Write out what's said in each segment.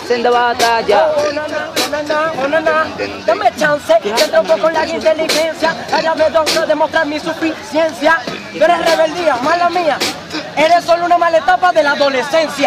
en de batalla. Dame chance, que entro un poco en la inteligencia. Allá me tengo que demostrar mi suficiencia. Tú eres rebeldía, mala mía. Eres solo una mala etapa de la adolescencia.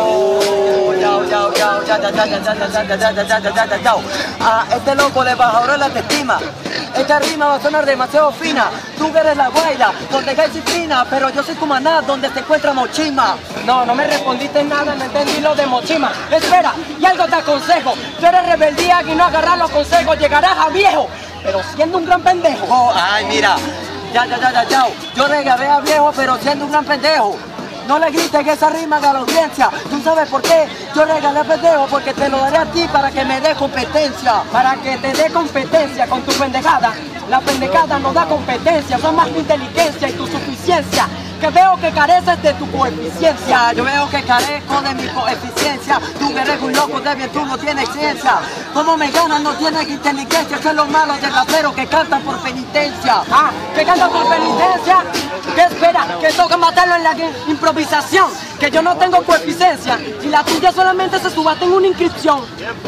A este loco le bajó la autoestima. Esta rima va a sonar demasiado fina. Tú eres la guaira, donde hay disciplina, pero yo soy Cumaná, donde se encuentra Mochima. No me respondiste nada, no entendí lo de Mochima. Espera, y algo te aconsejo. Tú eres rebeldía y no agarrar los consejos, llegarás a viejo, pero siendo un gran pendejo. Oh, ay, mira, ya. Yo regaré a viejo, pero siendo un gran pendejo. No le grites que esa rima a la audiencia. ¿Tú sabes por qué? Yo regalé a pendejo porque te lo daré a ti para que me dé competencia. Para que te dé competencia con tu pendejada. La pendejada no da competencia, son más tu inteligencia y tu suficiencia. Que veo que careces de tu coeficiencia. Yo veo que carezco de mi coeficiencia. Tú que eres un loco, débil, tú no tienes ciencia. ¿Cómo me ganas? No tienes inteligencia. Eso es lo malo de raperos que cantan por penitencia. Ah, que cantan por penitencia. ¿Qué espera? Que toca matarlo en la improvisación. Que yo no tengo coeficiencia y la tuya solamente se subasta en una inscripción.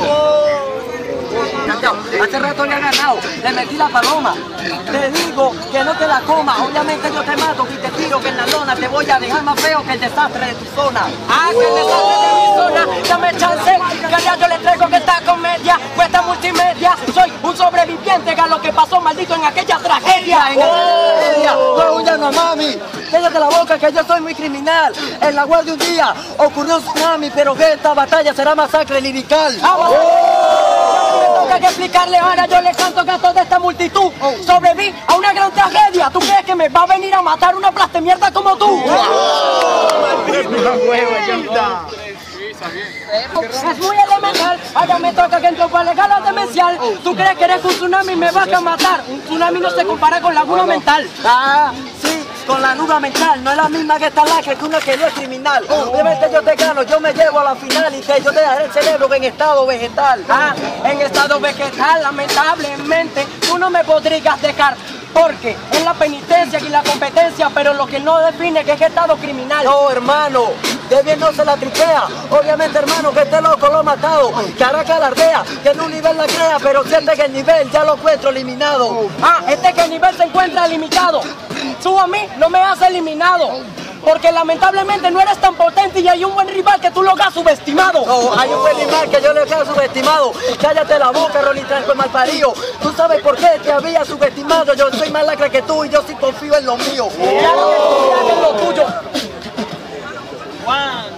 Hace rato le he ganado, le metí la paloma. Te digo que no te la comas. Obviamente yo te mato y te tiro que en la lona te voy a dejar más feo que el desastre de tu zona. Ah, que el desastre de mi zona. Dame chance, que allá yo le traigo que esta comedia cuesta multimedia. Soy un sobreviviente a lo que pasó maldito en aquella tragedia. No huyas, no mami. Cállate la boca que yo soy muy criminal. En la guardia un día ocurrió un tsunami, pero que esta batalla será masacre lirical. Me toca que explicarle, ahora yo le canto que a toda esta multitud sobreviví a una gran tragedia. ¿Tú crees que me va a venir a matar una plaste mierda como tú? Es muy elemental, ahora me toca que entro para legal a demencial. ¿Tú crees que eres un tsunami y me vas a matar? Un tsunami no se compara con la laguna mental. Ah, sí, con la laguna mental, no es la misma que esta lacra que una que no es criminal. Obviamente yo te gano, yo me llevo a la final y yo te daré el cerebro en estado vegetal. Ah, en estado vegetal, lamentablemente, tú no me podrías dejar. Porque es la penitencia y la competencia, pero lo que no define que es estado criminal. No, hermano, de bien no se la tripea. Obviamente, hermano, que este loco lo ha matado. Que hará que alardea, que en un nivel la crea, pero siente que el nivel ya lo encuentro eliminado. Ah, que el nivel se encuentra limitado. Tú a mí no me has eliminado. Porque lamentablemente no eres tan potente y hay un buen rival que tú lo has subestimado. No, hay un buen rival que yo le he subestimado. Cállate la boca, Rolly Tranco, el malparido. ¿Tú sabes por qué te había subestimado? Yo soy más lacra que tú y yo sí confío en lo mío. Claro que confías en lo tuyo. Juan.